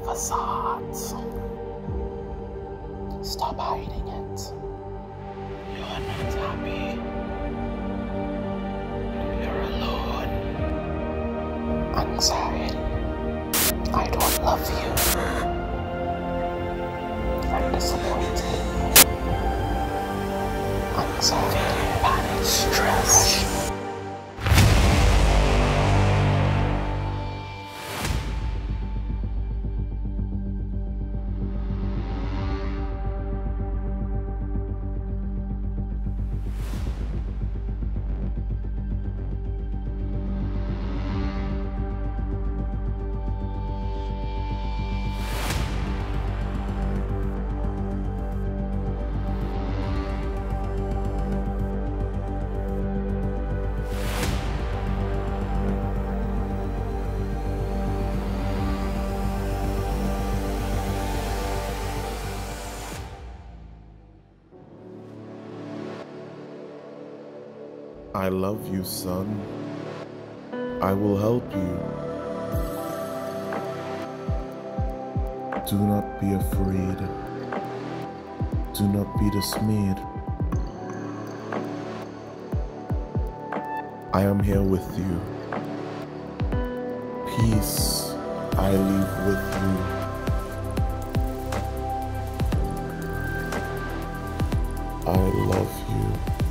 facade. Stop hiding it. You are not happy. You're alone. Anxiety. I don't love you. I'm disappointed. Anxiety, panic, stress. I love you, son. I will help you. Do not be afraid. Do not be dismayed. I am here with you. Peace I leave with you. I love you.